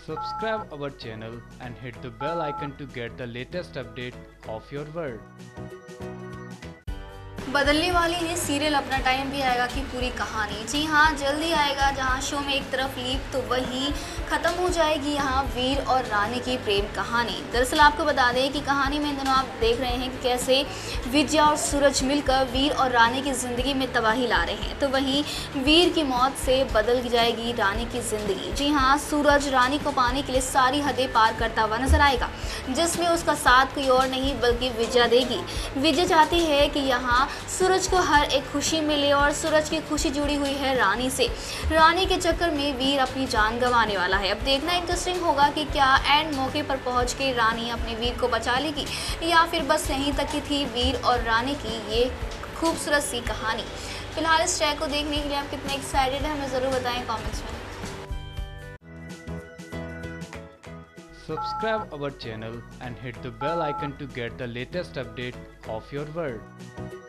Subscribe our channel and hit the bell icon to get the latest update of your world. बदलने वाली ये serial अपना time भी आएगा कि पूरी कहानी, जी हाँ, जल्दी आएगा। जहाँ शो में एक तरफ लीप तो वहीं ख़त्म हो जाएगी यहाँ वीर और रानी की प्रेम कहानी। दरअसल आपको बता दें कि कहानी में इन दिनों आप देख रहे हैं कि कैसे विजया और सूरज मिलकर वीर और रानी की ज़िंदगी में तबाही ला रहे हैं, तो वहीं वीर की मौत से बदल जाएगी रानी की ज़िंदगी। जी हाँ, सूरज रानी को पाने के लिए सारी हदें पार करता हुआ नजर आएगा, जिसमें उसका साथ कोई और नहीं बल्कि विजया देगी। विजया चाहती है कि यहाँ सूरज को हर एक खुशी मिले और सूरज की खुशी जुड़ी हुई है रानी से। रानी के चक्कर में वीर अपनी जान गंवाने वाला है। अब देखना इंटरेस्टिंग होगा कि क्या एंड मौके पर पहुंच के रानी अपने वीर को बचा लेगी या फिर बस यहीं तक की थी वीर और रानी की ये खूबसूरत सी कहानी। फिलहाल इस ट्रैक को देखने के लिए आप कितने एक्साइटेड हैं हमें ज़रूर बताएं कमेंट्स में। Subscribe our channel and hit the bell icon to get the latest update of your world.